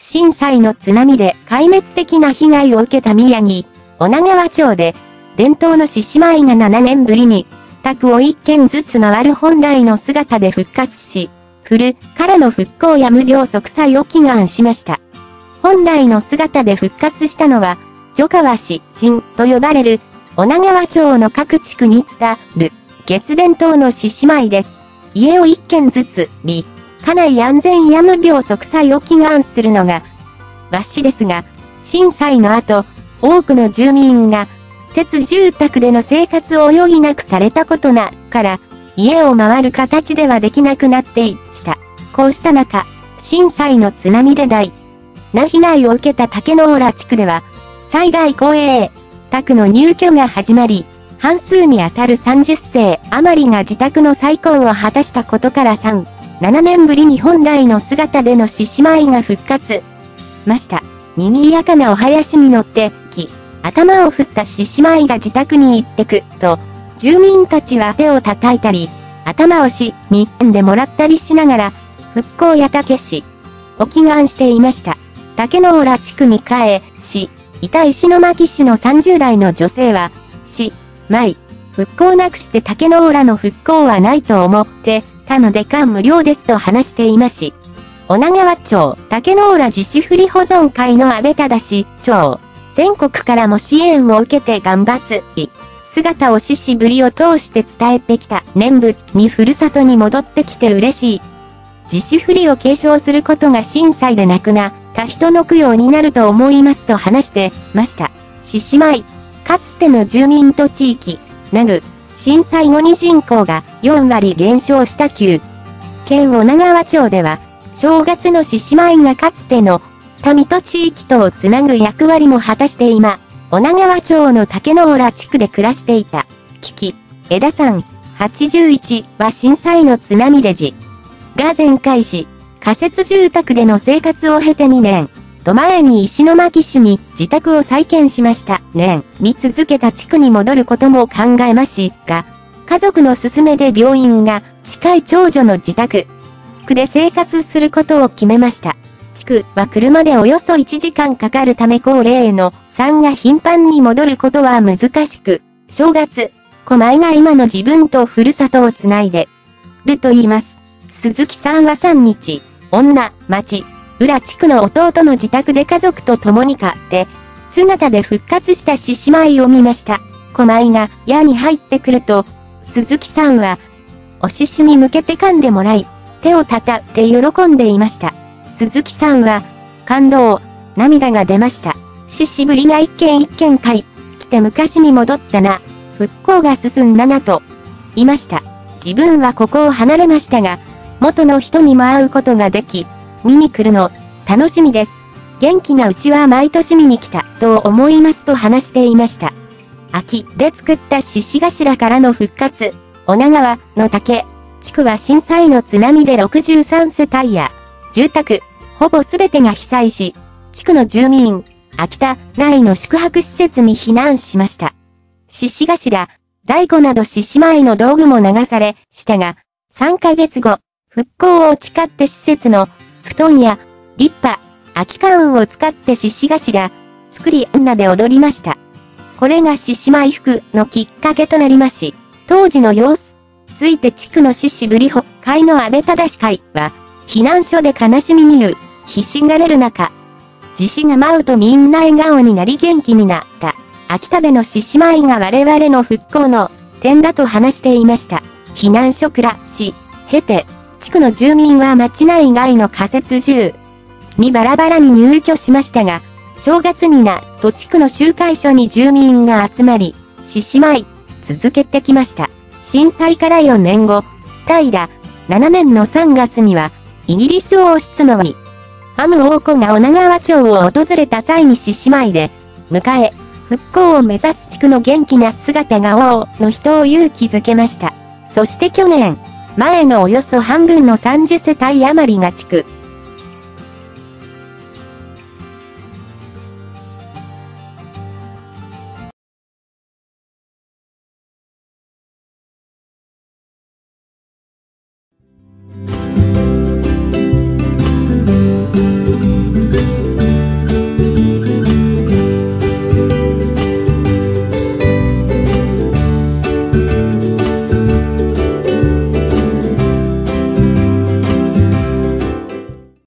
震災の津波で壊滅的な被害を受けた宮城、女川町で、伝統の獅子舞が7年ぶりに、宅を1軒ずつ回る本来の姿で復活し、古からの復興や無病息災を祈願しました。本来の姿で復活したのは、女川獅神と呼ばれる、女川町の各地区に伝る、月伝統の獅子舞です。家を1軒ずつ、家内安全や無病息災を祈願するのが、和紙ですが、震災の後、多くの住民が、設住宅での生活を余儀なくされたことな、から、家を回る形ではできなくなっていした。こうした中、震災の津波で大な被害を受けた竹之浦地区では、災害公営宅の入居が始まり、半数にあたる30世余りが自宅の再婚を果たしたことから7年ぶりに本来の姿での獅子舞が復活ました。賑やかなお囃子に乗って、頭を振った獅子舞が自宅に行ってく、と、住民たちは手を叩いたり、頭をしにんでもらったりしながら、復興や竹市を祈願していました。竹之浦地区にいた石巻市の30代の女性は、復興なくして竹之浦の復興はないと思ってたので感無量ですと話していまし。女川町竹之浦自主振り保存会の安倍忠町、全国からも支援を受けて頑張つ姿を獅子ぶりを通して伝えてきた念仏にふるさとに戻ってきて嬉しい。自主振りを継承することが震災で亡くなった人の供養になると思いますと話してました。獅子舞。かつての住民と地域、震災後に人口が4割減少した県女川町では、正月の獅子舞がかつての民と地域とをつなぐ役割も果たして今、女川町の竹之浦地区で暮らしていた、枝さん、81は震災の津波でが全壊し、仮設住宅での生活を経て2年、前に石巻市に自宅を再建しました。年見続けた地区に戻ることも考えましが、家族の勧めで病院が近い長女の自宅で生活することを決めました。地区は車でおよそ1時間かかるため高齢の産が頻繁に戻ることは難しく、正月、狛江が今の自分とふるさとをつないでると言います。鈴木さんは3日、町、浦地区の弟の自宅で家族と共に姿で復活した獅子舞を見ました。狛江が家に入ってくると、鈴木さんは、お獅子に向けて噛んでもらい、手を叩いて喜んでいました。鈴木さんは、感動、涙が出ました。獅子ぶりが一軒一軒来て昔に戻ったな、復興が進んだなと、言いました。自分はここを離れましたが、元の人にも会うことができ、見に来るの、楽しみです。元気なうちは毎年見に来た、と思いますと話していました。秋で作った獅子頭からの復活、女川の竹地区は震災の津波で63世帯や、住宅、ほぼすべてが被災し、地区の住民、秋田内の宿泊施設に避難しました。獅子頭、太鼓など獅子舞の道具も流されしたが、3ヶ月後、復興を誓って施設の布団や立派、空き缶を使って獅子頭、作り女で踊りました。これが獅子舞服のきっかけとなりまし、当時の様子、ついて地区の獅子ぶり保会の安倍忠会は、避難所で悲しみにひしがれる中、獅子が舞うとみんな笑顔になり元気になった。秋田での獅子舞が我々の復興の点だと話していました。避難所暮らし、経て、地区の住民は町内外の仮設住にバラバラに入居しましたが、正月になと地区の集会所に住民が集まり、獅子舞、続けてきました。震災から4年後、7年の3月には、イギリス王室のアム王子が女川町を訪れた際に獅子舞で、迎え、復興を目指す地区の元気な姿が王の人を勇気づけました。そして去年、前のおよそ半分の30世帯余りが地区